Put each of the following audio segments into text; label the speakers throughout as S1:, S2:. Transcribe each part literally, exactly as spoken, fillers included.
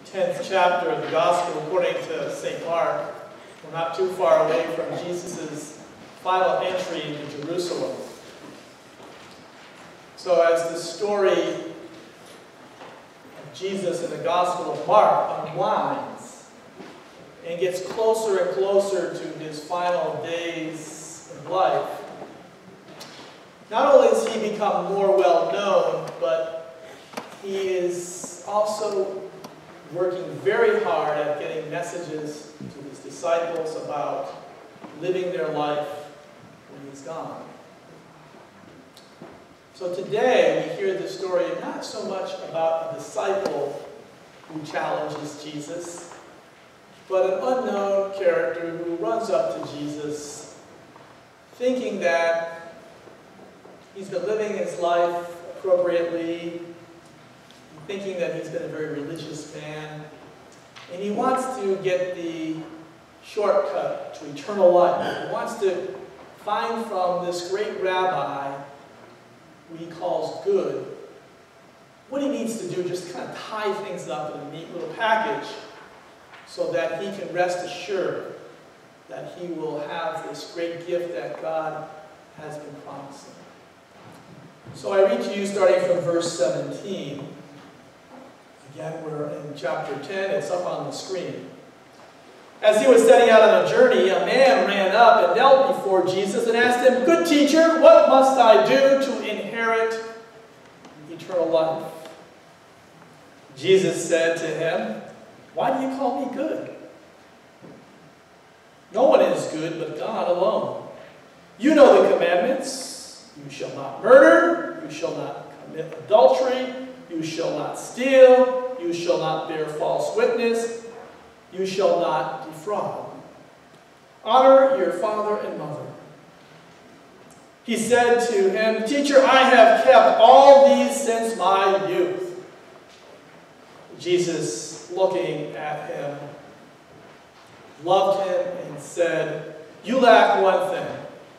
S1: tenth chapter of the Gospel according to Saint Mark. We're not too far away from Jesus' final entry into Jerusalem. So as the story of Jesus in the Gospel of Mark unwinds and gets closer and closer to his final days of life, not only has he become more well known, but he is also working very hard at getting messages to his disciples about living their life when he's gone. So today we hear the story not so much about a disciple who challenges Jesus, but an unknown character who runs up to Jesus thinking that he's been living his life appropriately, thinking that he's been a very religious man, and he wants to get the shortcut to eternal life. He wants to find from this great rabbi, who he calls good, what he needs to do, just kind of tie things up in a neat little package so that he can rest assured that he will have this great gift that God has been promising. So I read to you starting from verse seventeen. Again, we're in chapter ten. It's up on the screen. As he was setting out on a journey, a man ran up and knelt before Jesus and asked him, "Good teacher, what must I do to inherit eternal life?" Jesus said to him, "Why do you call me good? No one is good but God alone. You know the commandments. You shall not murder. You shall not commit adultery. You shall not steal. You shall not bear false witness. You shall not defraud. Honor your father and mother." He said to him, "Teacher, I have kept all these since my youth." Jesus, looking at him, loved him and said, "You lack one thing.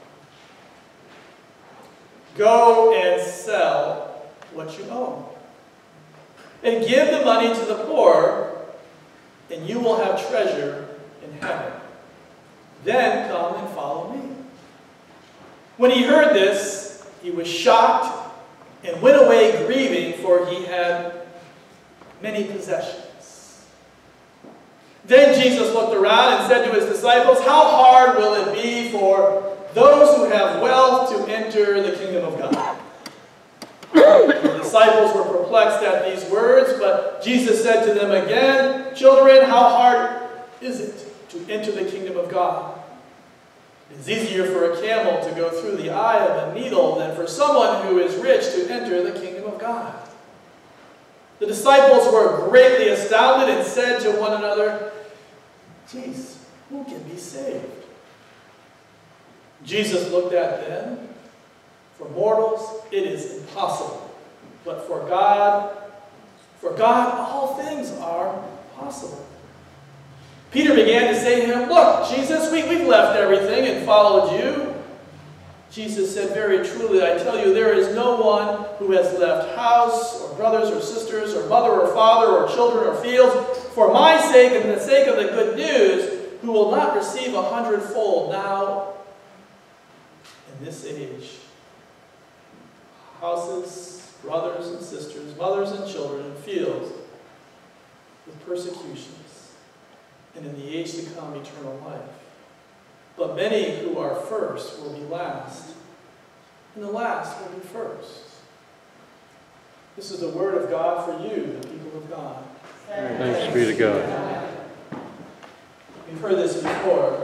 S1: Go and sell what you own, and give the money to the poor, and you will have treasure in heaven. Then come and follow me." When he heard this, he was shocked and went away grieving, for he had many possessions. Then Jesus looked around and said to his disciples, "How hard will it be for those who have wealth to enter the kingdom of God?" The disciples were perplexed at these words, but Jesus said to them again, "Children, how hard is it to enter the kingdom of God? It is easier for a camel to go through the eye of a needle than for someone who is rich to enter the kingdom of God." The disciples were greatly astounded and said to one another, "Geez, who can be saved?" Jesus looked at them. "For mortals it is impossible, but for God, for God all things are possible." Peter began to say to him, "Look, Jesus, we, we've left everything and followed you." Jesus said, "Very truly, I tell you, there is no one who has left house or brothers or sisters or mother or father or children or fields for my sake and the sake of the good news who will not receive a hundredfold now in this age. Houses, brothers and sisters, mothers and children, and fields with persecutions, and in the age to come eternal life. But many who are first will be last, and the last will be first." This is the word of God for you, the people of God.
S2: Thanks be to God.
S1: We've heard this before.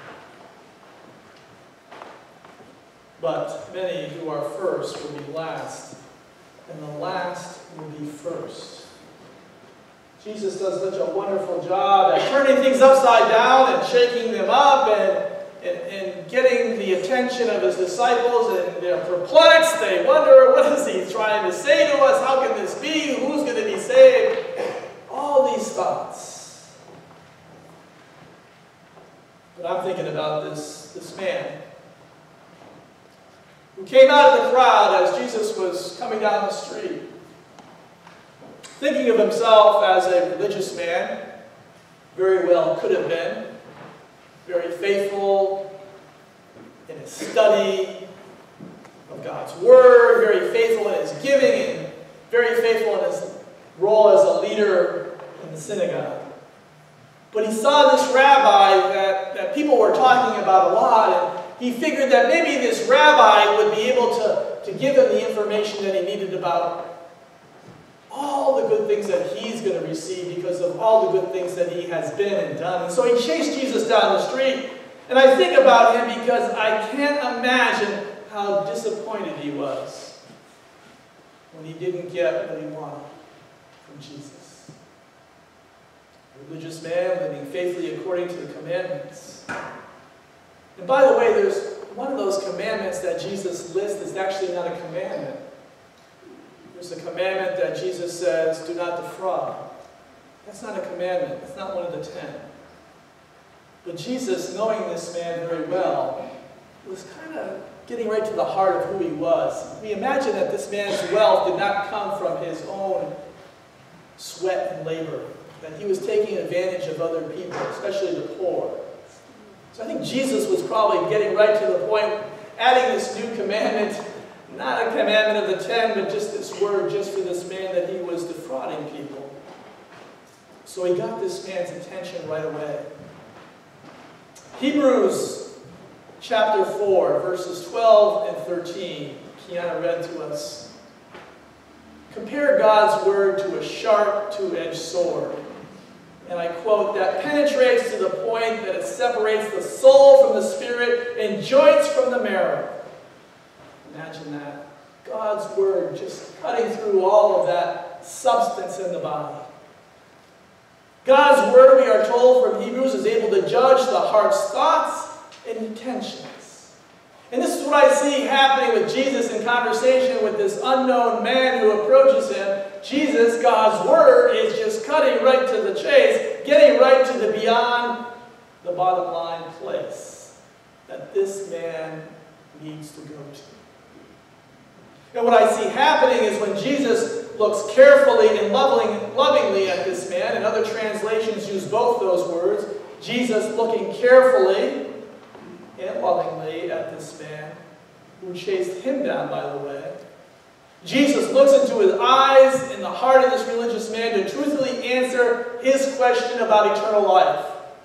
S1: But many who are first will be last, and the last will be first. Jesus does such a wonderful job at turning things upside down and shaking them up and, and, and getting the attention of his disciples, and they're perplexed. They wonder, what is he trying to say to us? How can this be? Who's going to be saved? All these thoughts. But I'm thinking about this, this man who came out of the crowd as Jesus was coming down the street. thinking of himself as a religious man, very well could have been, very faithful in his study of God's Word, very faithful in his giving, and very faithful in his role as a leader in the synagogue. But he saw this rabbi that, that people were talking about a lot, and he figured that maybe this rabbi would be able to, to give him the information that he needed about all the good things that he's going to receive because of all the good things that he has been and done. And so he chased Jesus down the street. And I think about him because I can't imagine how disappointed he was when he didn't get what he wanted from Jesus. A religious man living faithfully according to the commandments. And by the way, there's one of those commandments that Jesus lists is actually not a commandment. There's a commandment that Jesus says, do not defraud. That's not a commandment. That's not one of the ten. But Jesus, knowing this man very well, was kind of getting right to the heart of who he was. We imagine that this man's wealth did not come from his own sweat and labor, that he was taking advantage of other people, especially the poor. So I think Jesus was probably getting right to the point, adding this new commandment, not a commandment of the ten, but just this word just for this man that he was defrauding people. So he got this man's attention right away. Hebrews chapter four, verses twelve and thirteen, Kiana read to us. Compare God's word to a sharp two-edged sword. And I quote, that penetrates to the point that it separates the soul from the spirit and joints from the marrow. Imagine that. God's word just cutting through all of that substance in the body. God's word, we are told from Hebrews, is able to judge the heart's thoughts and intentions. And this is what I see happening with Jesus in conversation with this unknown man who approaches him. Jesus, God's word, is just cutting right to the chase, getting right to the beyond the bottom line place that this man needs to go to. And what I see happening is when Jesus looks carefully and loving, lovingly at this man, and other translations use both those words, Jesus looking carefully and lovingly at this man, who chased him down, by the way. Jesus looks into his eyes and the heart of this religious man to truthfully answer his question about eternal life.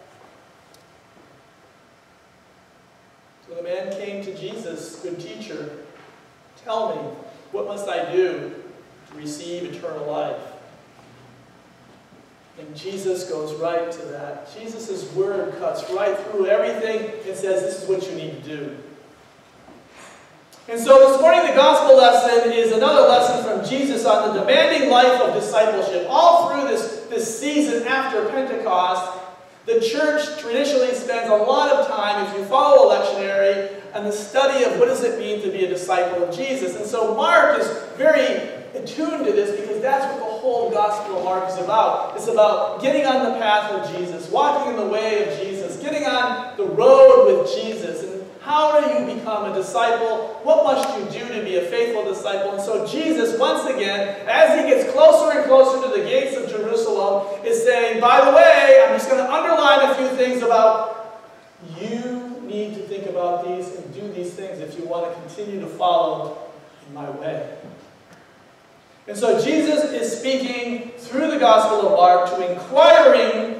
S1: So the man came to Jesus, good teacher, tell me, what must I do to receive eternal life? And Jesus goes right to that. Jesus' word cuts right through everything and says, this is what you need to do. And so this morning the gospel lesson is another lesson from Jesus on the demanding life of discipleship. All through this, this season after Pentecost, the church traditionally spends a lot of time, if you follow a lectionary, on the study of what does it mean to be a disciple of Jesus. And so Mark is very attuned to this because that's what the whole Gospel of Mark is about. It's about getting on the path of Jesus, walking in the way of Jesus, getting on the road with Jesus. And how do you become a disciple? What must you do to be a faithful disciple? And so Jesus, once again, as he gets closer and closer to the gates of Jerusalem, is saying, by the way, I'm just going to underline a few things about you need to think about these and do these things if you want to continue to follow in my way. And so Jesus is speaking through the Gospel of Mark to inquiring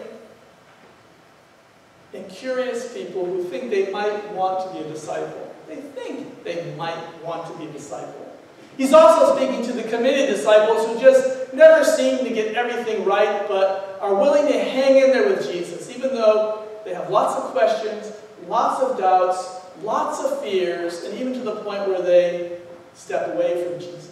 S1: and curious people who think they might want to be a disciple. They think they might want to be a disciple. He's also speaking to the committed disciples who just never seem to get everything right, but are willing to hang in there with Jesus, even though they have lots of questions, lots of doubts, lots of fears, and even to the point where they step away from Jesus.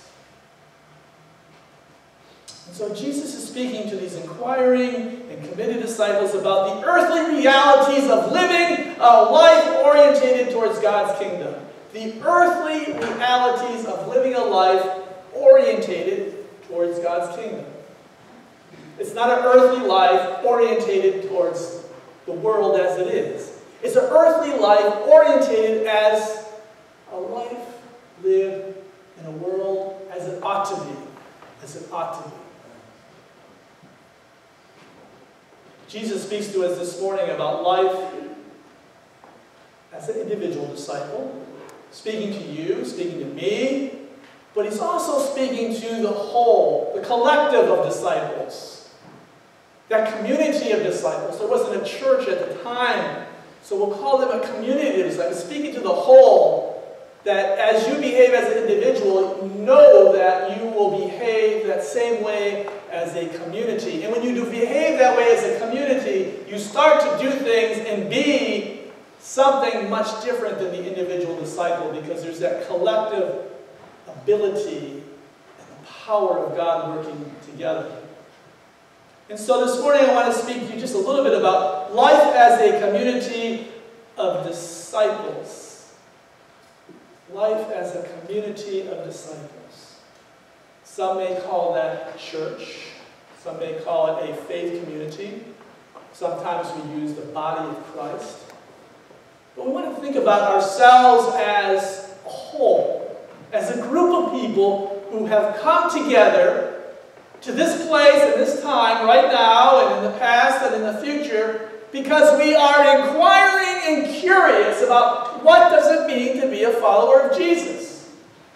S1: And so Jesus is speaking to these inquiring and committed disciples about the earthly realities of living a life orientated towards God's kingdom. The earthly realities of living a life orientated towards God's kingdom. It's not an earthly life orientated towards the world as it is. It's an earthly life orientated as a life lived in a world as it ought to be. As it ought to be. Jesus speaks to us this morning about life as an individual disciple, speaking to you, speaking to me, but he's also speaking to the whole, the collective of disciples, that community of disciples. There wasn't a church at the time, so we'll call them a community of disciples, speaking to the whole, that as you behave as an individual, know that you will behave that same way as a community. And when you do behave that way as a community, you start to do things and be something much different than the individual disciple, because there's that collective ability and the power of God working together. And so this morning I want to speak to you just a little bit about life as a community of disciples. Life as a community of disciples. Some may call that church. Some may call it a faith community. Sometimes we use the body of Christ. But we want to think about ourselves as a whole, as a group of people who have come together to this place and this time, right now, and in the past and in the future, because we are inquiring and curious about what does it mean to be a follower of Jesus.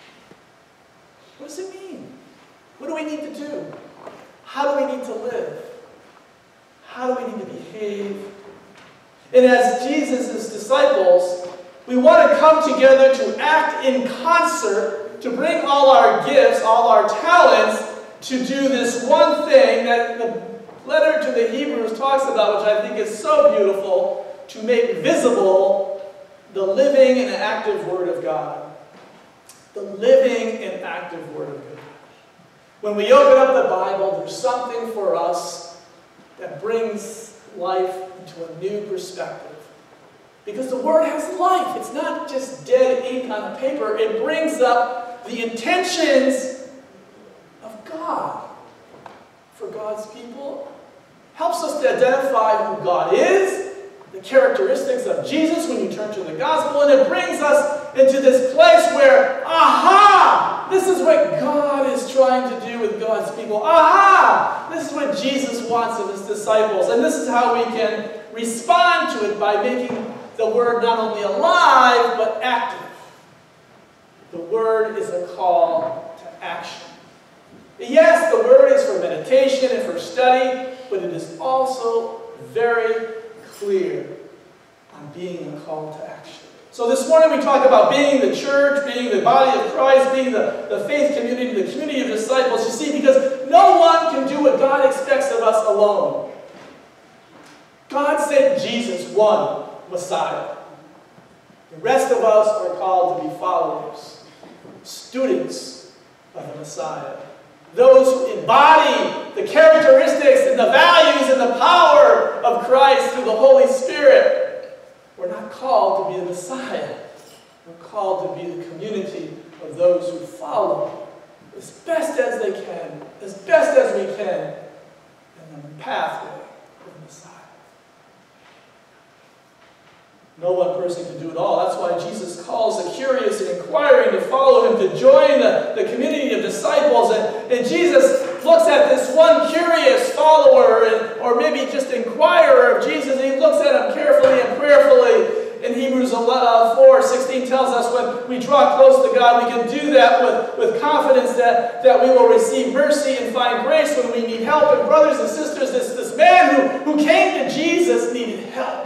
S1: What does it mean? What do we need to do? How do we need to live? How do we need to behave? And as Jesus' disciples, we want to come together to act in concert, to bring all our gifts, all our talents, to do this one thing that the letter to the Hebrews talks about, which I think is so beautiful, to make visible the living and active Word of God. The living and active Word of God. When we open up the Bible, there's something for us that brings life into a new perspective. Because the Word has life. It's not just dead ink on a paper. It brings up the intentions of God for God's people. Helps us to identify who God is, the characteristics of Jesus when you turn to the gospel, and it brings us into this place where, aha, this is what God is trying to do with God's people. Aha, this is what Jesus wants of his disciples, and this is how we can respond to it by making the Word not only alive, but active. The Word is a call to action. Yes, the Word is for meditation and for study, but it is also very clear on being a call to action. So this morning we talk about being the church, being the body of Christ, being the, the faith community, the community of disciples. You see, because no one can do what God expects of us alone. God sent Jesus, one Messiah. The rest of us are called to be followers, students of the Messiah. Those who embody the characteristics and the values and the power of Christ through the Holy Spirit. We're not called to be the Messiah. We're called to be the community of those who follow as best as they can, as best as we can, in the pathway of the Messiah. No one person can do it all. That's why Jesus calls the curious and inquiring to follow him, to join the, the community of disciples. And, and Jesus looks at this one curious follower, and, or maybe just inquirer of Jesus, and he looks at him carefully and prayerfully. In Hebrews four sixteen tells us when we draw close to God, we can do that with, with confidence that, that we will receive mercy and find grace when we need help. And brothers and sisters, this, this man who, who came to Jesus needed help.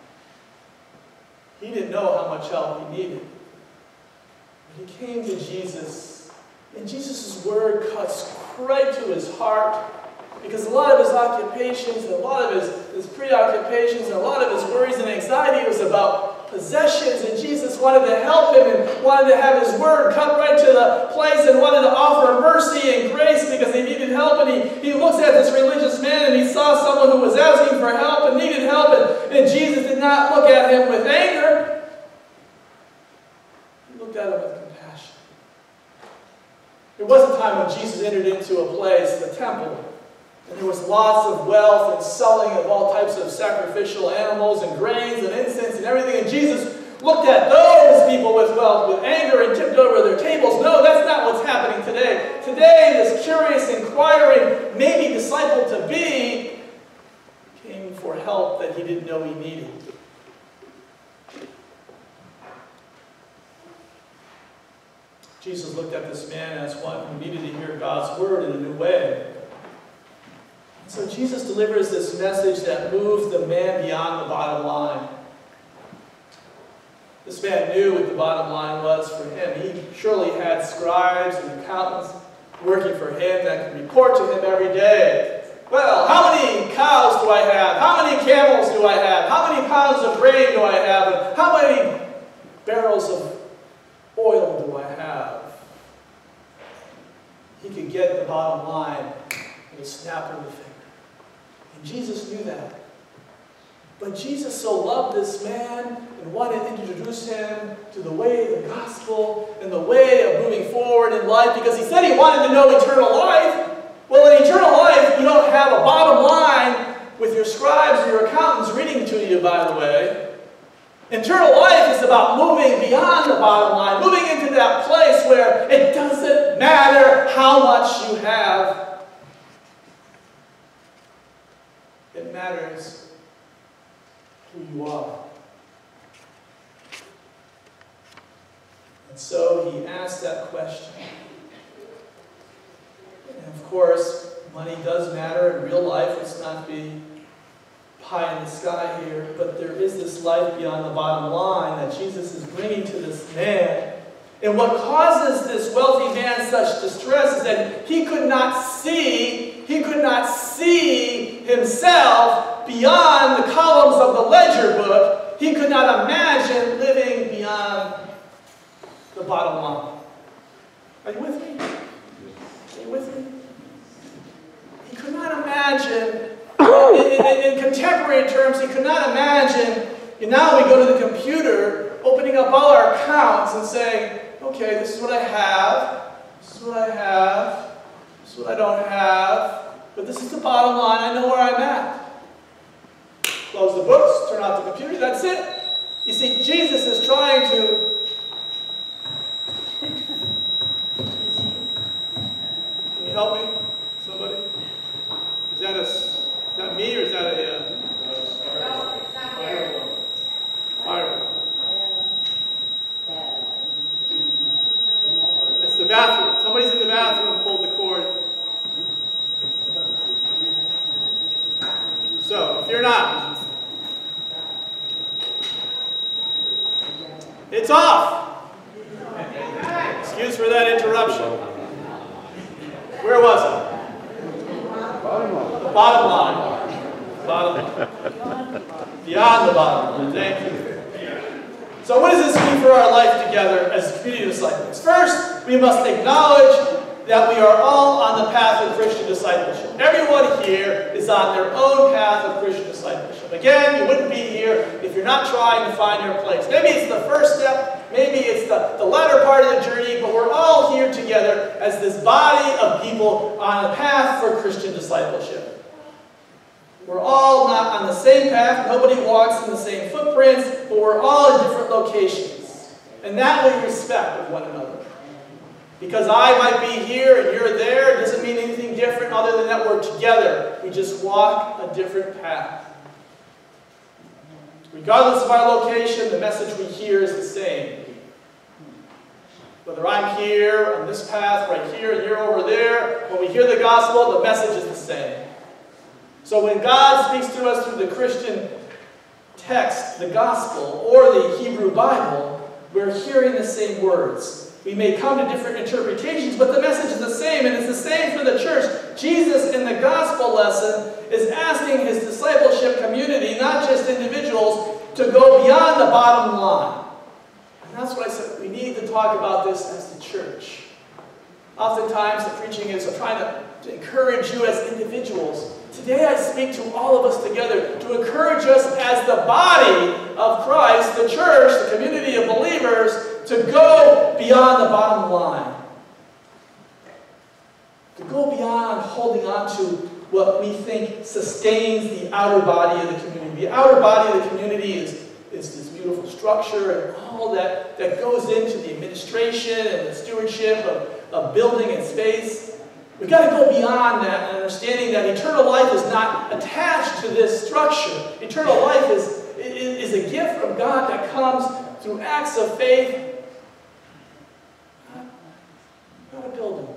S1: He didn't know how much help he needed. But he came to Jesus, and Jesus' word cuts right to his heart, because a lot of his occupations, and a lot of his, his preoccupations, and a lot of his worries and anxiety was about possessions, and Jesus wanted to help him and wanted to have his word cut right to the place and wanted to offer mercy and grace because he needed help. And he, he looks at this religious man and he saw someone who was asking for help and needed help, and, and Jesus did not look at him with anger. He looked at him with compassion. There was a time when Jesus entered into a place, the temple, and there was lots of wealth and selling of all types of sacrificial animals and grains and incense and everything. And Jesus looked at those people with wealth with anger and tipped over their tables. No, that's not what's happening today. Today, this curious, inquiring, maybe disciple to be, came that he didn't know he needed. Jesus looked at this man as one who needed to hear God's word in a new way. So Jesus delivers this message that moves the man beyond the bottom line. This man knew what the bottom line was for him. He surely had scribes and accountants working for him that could report to him every day. Well, how many cows do I have? How many camels do I have? How many pounds of grain do I have? And how many barrels of oil do I have? He could get the bottom line in a snap of the finger. And Jesus knew that. But Jesus so loved this man and wanted to introduce him to the way of the gospel and the way of moving forward in life, because he said he wanted to know eternal life. Well, in eternal life, you don't have a bottom line with your scribes or your accountants reading to you, by the way. Eternal life is about moving beyond the bottom line, moving into that place where it doesn't matter how much you have. It matters who you are. And so he asked that question. And of course, money does matter in real life. Let's not be pie in the sky here. But there is this life beyond the bottom line that Jesus is bringing to this man. And what causes this wealthy man such distress is that he could not see, he could not see himself beyond the columns of the ledger book. He could not imagine living beyond the bottom line. Are you with me? Are you with me? He could not imagine, in, in, in contemporary terms, he could not imagine, and now we go to the computer, opening up all our accounts and saying, okay, this is what I have, this is what I have, this is what I don't have, but this is the bottom line, I know where I'm at. Close the books, turn off the computer, that's it. You see, Jesus is trying to Can you help me? Somebody? Is that a, is that me or is that a uh,
S3: No, it's not there.
S1: fire? It's the bathroom. Somebody's in the bathroom and pulled the cord. So, if you're not, it's off. Excuse for that interruption. Where was it?
S2: Bottom line.
S1: The bottom line. Bottom line. Beyond the bottom line. Thank you. So what does this mean for our life together as community disciples? First, we must acknowledge that we are all on the path of Christian discipleship. Everyone here is on their own path of Christian discipleship. Again, you wouldn't be here if you're not trying to find your place. Maybe it's the first step, maybe it's the, the latter part of the journey, but we're all here together as this body of people on a path for Christian discipleship. We're all not on the same path, nobody walks in the same footprints, but we're all in different locations. And that we respect of one another. Because I might be here and you're there, it doesn't mean anything different other than that we're together. We just walk a different path. Regardless of our location, the message we hear is the same. Whether I'm here on this path, right here, and you're over there, when we hear the gospel, the message is the same. So when God speaks to us through the Christian text, the gospel, or the Hebrew Bible, we're hearing the same words. We may come to different interpretations, but the message is the same, and it's the same for the church. Jesus in the gospel lesson is asking his discipleship community, not just individuals, to go beyond the bottom line. And that's what I said, we need to talk about this as the church. Oftentimes the preaching is trying to, to encourage you as individuals. Today I speak to all of us together to encourage us as the body of Christ, the church, the community of believers, to go beyond the bottom line. To go beyond holding on to what we think sustains the outer body of the community. The outer body of the community is, is this beautiful structure and all that, that goes into the administration and the stewardship of, of building and space. We've got to go beyond that and understanding that eternal life is not attached to this structure. Eternal life is, is, is a gift from God that comes through acts of faith, not, not a building.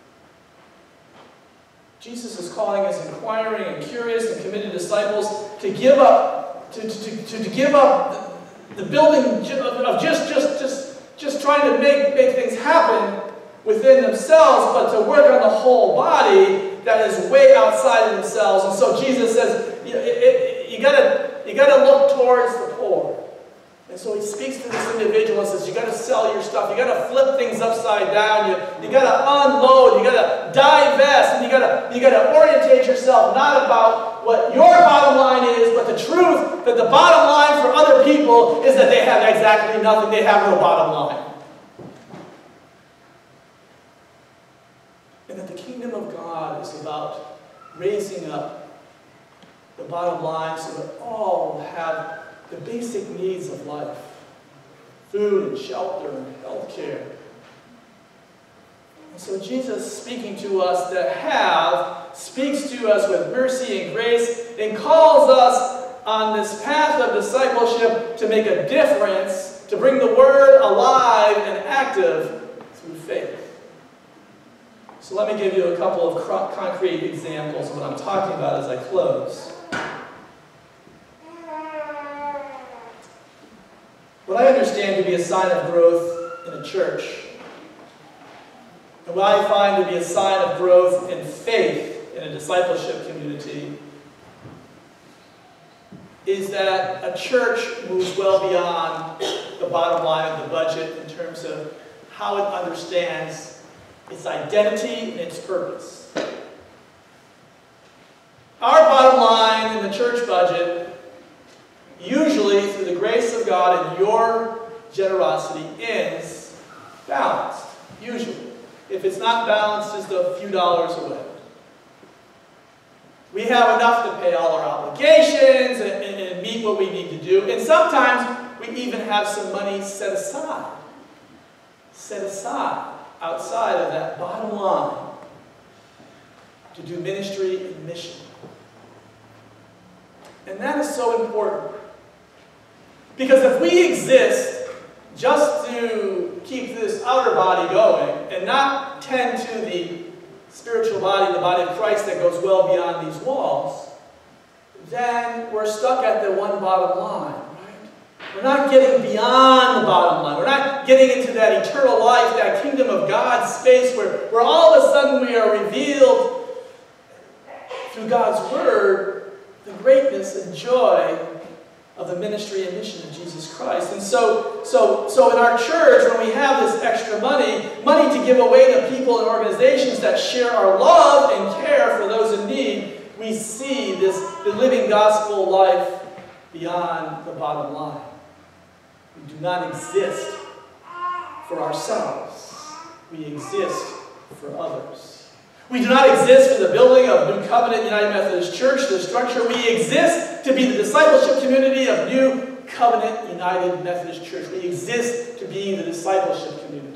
S1: Jesus is calling his inquiring and curious and committed disciples to give up, to, to, to, to give up the, the building of just, just, just, just trying to make, make things happen within themselves, but to work on the whole body that is way outside of themselves. And so Jesus says, you, it, it, you gotta, you gotta look towards the poor. And so he speaks to this individual and says, you gotta sell your stuff, you gotta flip things upside down, you, you gotta unload, you gotta divest, and you gotta, you gotta orientate yourself not about what your bottom line is, but the truth that the bottom line for other people is that they have exactly nothing, they have no bottom line. And that the kingdom of God is about raising up the bottom line so that all will have the basic needs of life. Food and shelter and health care. And so Jesus, speaking to us that have, speaks to us with mercy and grace and calls us on this path of discipleship to make a difference, to bring the word alive and active through faith. So let me give you a couple of concrete examples of what I'm talking about as I close. What I understand to be a sign of growth in a church, and what I find to be a sign of growth in faith in a discipleship community, is that a church moves well beyond the bottom line of the budget in terms of how it understands its identity and its purpose. Our bottom line in the church budget, usually through the grace of God and your generosity, is balanced. Usually. If it's not balanced, it's a few dollars away. We have enough to pay all our obligations and, and, and meet what we need to do. And sometimes we even have some money set aside. Set aside. Outside of that bottom line to do ministry and mission. And that is so important. Because if we exist just to keep this outer body going and not tend to the spiritual body, the body of Christ that goes well beyond these walls, then we're stuck at the one bottom line. We're not getting beyond the bottom line. We're not getting into that eternal life, that kingdom of God space where, where all of a sudden we are revealed through God's word the greatness and joy of the ministry and mission of Jesus Christ. And so, so, so in our church, when we have this extra money, money to give away to people and organizations that share our love and care for those in need, we see this the living gospel life beyond the bottom line. We do not exist for ourselves. We exist for others. We do not exist for the building of New Covenant United Methodist Church, the structure. We exist to be the discipleship community of New Covenant United Methodist Church. We exist to be the discipleship community.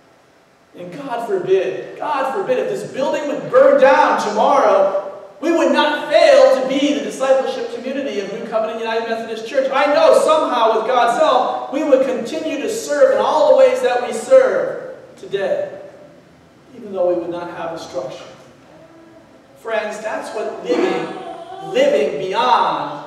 S1: And God forbid, God forbid, if this building would burn down tomorrow, we would not fail to be the discipleship community of New Covenant United Methodist Church. I know somehow with God's help, we would continue to serve in all the ways that we serve today, even though we would not have a structure. Friends, that's what living, living beyond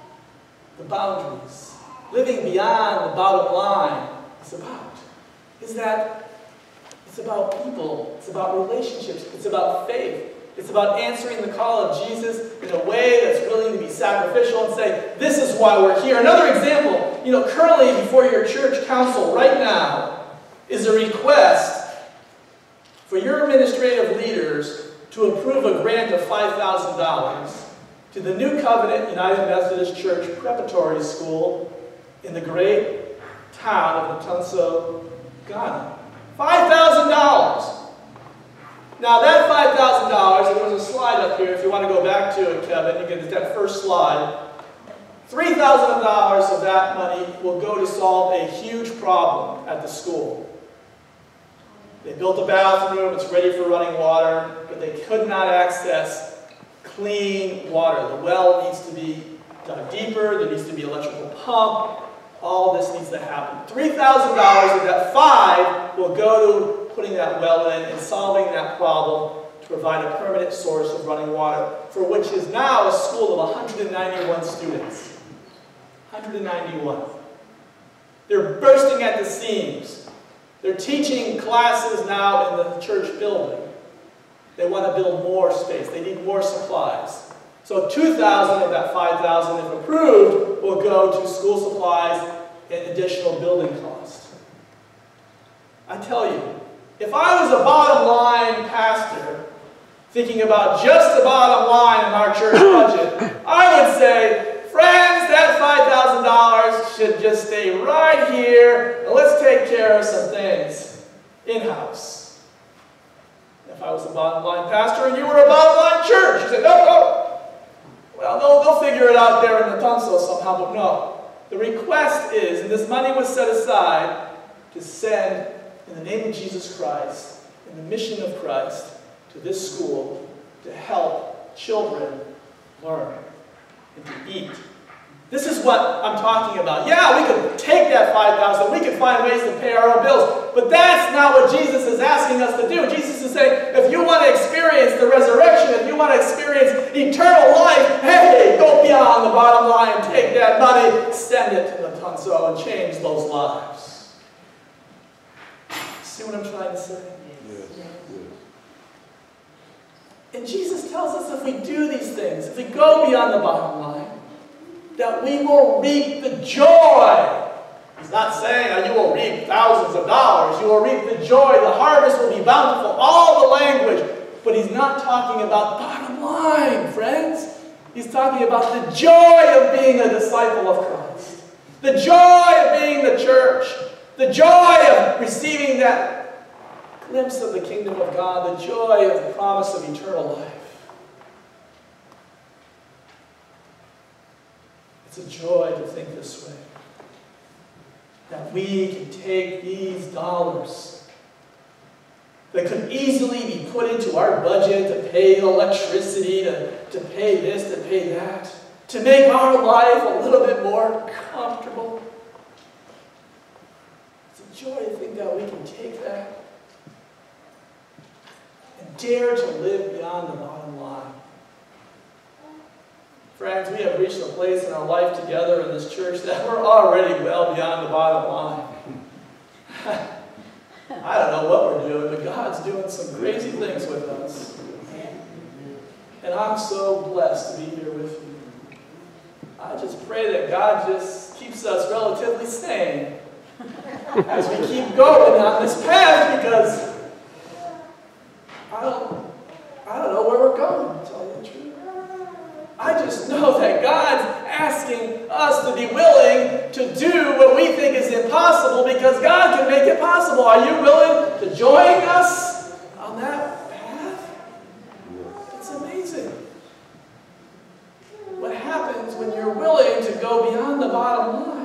S1: the boundaries, living beyond the bottom line is about. Is that it's about people, it's about relationships, it's about faith. It's about answering the call of Jesus in a way that's willing to be sacrificial and say, this is why we're here. Another example, you know, currently before your church council right now is a request for your administrative leaders to approve a grant of five thousand dollars to the New Covenant United Methodist Church Preparatory School in the great town of Matunso, Ghana. five thousand dollars. Now that five thousand dollars, there was a slide up here, if you want to go back to it, Kevin, you get that first slide. three thousand dollars of that money will go to solve a huge problem at the school. They built a bathroom, it's ready for running water, but they could not access clean water. The well needs to be dug deeper, there needs to be an electrical pump. All this needs to happen. three thousand dollars of that five will go to putting that well in and solving that problem to provide a permanent source of running water, for which is now a school of one hundred ninety-one students. one hundred ninety-one. They're bursting at the seams. They're teaching classes now in the church building. They want to build more space. They need more supplies. So two thousand of that five thousand, if approved, will go to school supplies and additional building costs. I tell you, if I was a bottom line pastor thinking about just the bottom line in our church budget, I would say, friends, that five thousand dollars should just stay right here, and let's take care of some things in-house. If I was a bottom line pastor and you were a bottom line church, you said, no, no. Well, they'll, they'll figure it out there in the Tunso somehow, but no. The request is, and this money was set aside to send, in the name of Jesus Christ, in the mission of Christ, to this school to help children learn and to eat. This is what I'm talking about. Yeah, we could take that five thousand dollars, we could find ways to pay our own bills, but that's not what Jesus is asking us to do. Jesus is saying, if you want to experience the resurrection, if you want to experience eternal life, hey, go beyond the bottom line, take that money, send it to the Tunso and change those lives. See what I'm trying to say?
S2: Yes. Yes.
S1: And Jesus tells us if we do these things, if we go beyond the bottom line, that we will reap the joy. He's not saying that you will reap thousands of dollars. You will reap the joy. The harvest will be bountiful. All the language. But he's not talking about bottom line, friends. He's talking about the joy of being a disciple of Christ. The joy of being the church. The joy of receiving that glimpse of the kingdom of God. The joy of the promise of eternal life. It's a joy to think this way. That we can take these dollars that could easily be put into our budget to pay electricity, to, to pay this, to pay that, to make our life a little bit more comfortable. It's a joy to think that we can take that and dare to live beyond the bottom line. Friends, we have reached a place in our life together in this church that we're already well beyond the bottom line. I don't know what we're doing, but God's doing some crazy things with us. And I'm so blessed to be here with you. I just pray that God just keeps us relatively sane as we keep going on this path, because I don't, I don't know where we're going, to tell you the truth. I just know that God's asking us to be willing to do what we think is impossible, because God can make it possible. Are you willing to join us on that path? It's amazing what happens when you're willing to go beyond the bottom line.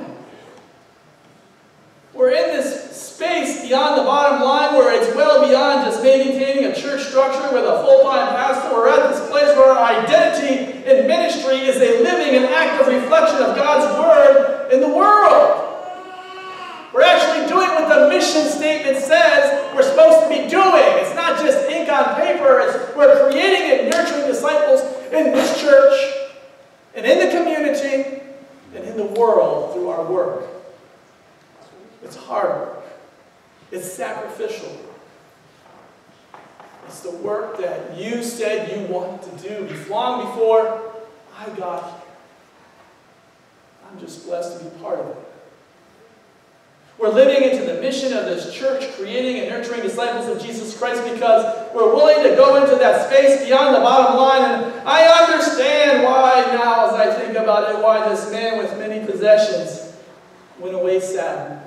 S1: We're in this space beyond the bottom line where it's well beyond just maintaining a church structure with a full-time pastor. We're at this place where our identity in ministry is a living and active reflection of God's Word in the world. We're actually doing what the mission statement says we're supposed to be doing. It's not just ink on paper. It's, we're creating and nurturing disciples in this church and in the community and in the world through our work. It's hard work. It's sacrificial. It's the work that you said you wanted to do long before I got here. I'm just blessed to be part of it. We're living into the mission of this church, creating and nurturing disciples of Jesus Christ, because we're willing to go into that space beyond the bottom line. And I understand why now, as I think about it, why this man with many possessions went away sad.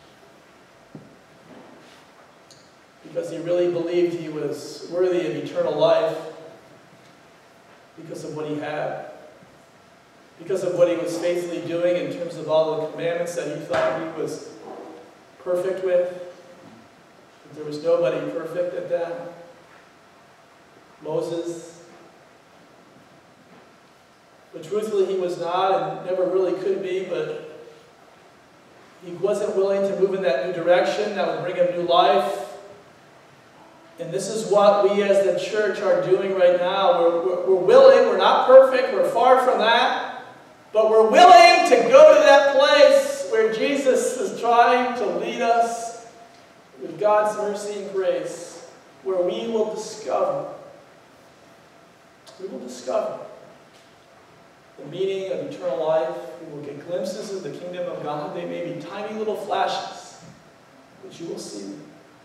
S1: Because he really believed he was worthy of eternal life because of what he had. Because of what he was faithfully doing in terms of all the commandments that he thought he was perfect with. There was nobody perfect at that. Moses, but truthfully he was not and never really could be, but he wasn't willing to move in that new direction that would bring him new life. And this is what we as the church are doing right now. We're, we're, we're willing, we're not perfect, we're far from that, but we're willing to go to that place where Jesus is trying to lead us with God's mercy and grace, where we will discover, we will discover the meaning of eternal life. We will get glimpses of the kingdom of God. They may be tiny little flashes, but you will see them.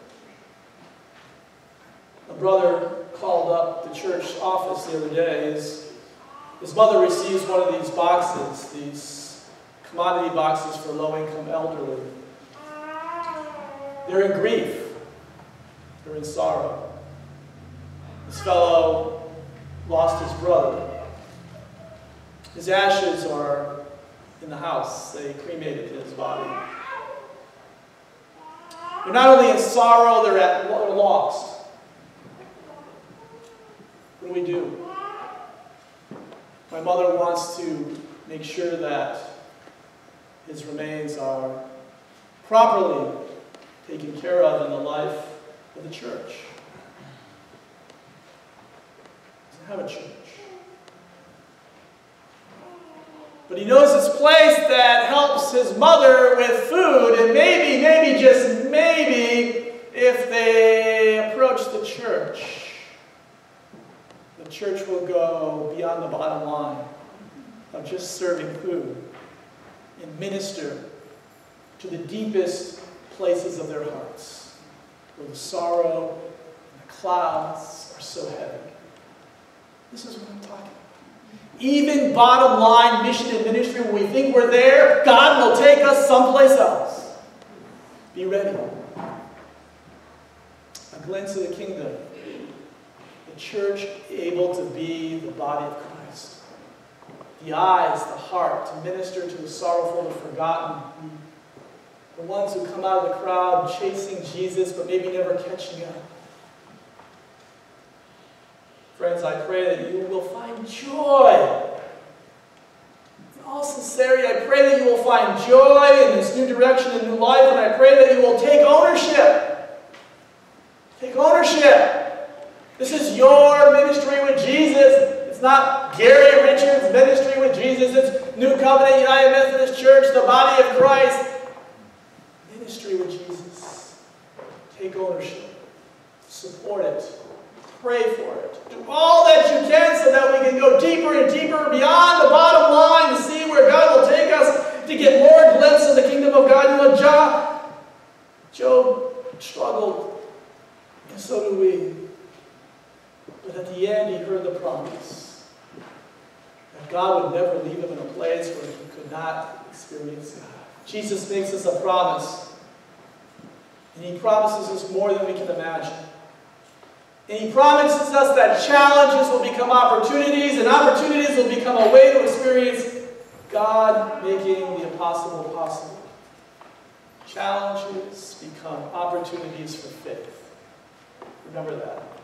S1: A brother called up the church office the other day. His, his mother receives one of these boxes, these commodity boxes for low-income elderly. They're in grief. They're in sorrow. This fellow lost his brother. His ashes are in the house. They cremated his body. They're not only in sorrow, they're at they're lost. What do we do? My mother wants to make sure that his remains are properly taken care of in the life of the church. He doesn't have a church. But he knows this place that helps his mother with food, and maybe, maybe, just maybe, if they approach the church, the church will go beyond the bottom line of just serving food and minister to the deepest places of their hearts, where the sorrow and the clouds are so heavy. This is what I'm talking about. Even bottom line mission and ministry, when we think we're there, God will take us someplace else. Be ready. A glimpse of the kingdom. The church able to be the body of Christ. The eyes, the heart, to minister to the sorrowful and forgotten. The ones who come out of the crowd chasing Jesus but maybe never catching up. Friends, I pray that you will find joy. In all sincerity, I pray that you will find joy in this new direction and new life, and I pray that you will take ownership. Take ownership. This is your ministry with Jesus. It's not Gary Richards' ministry with Jesus. It's New Covenant United Methodist Church, the body of Christ. Ministry with Jesus. Take ownership. Support it. Pray for it. Do all that you can so that we can go deeper and deeper beyond the bottom line to see where God will take us to get more glimpses of the kingdom of God. You know, Job, Job struggled, and so do we. But at the end, he heard the promise that God would never leave him in a place where he could not experience God. Jesus makes us a promise, and he promises us more than we can imagine. And he promises us that challenges will become opportunities, and opportunities will become a way to experience God making the impossible possible. Challenges become opportunities for faith. Remember that.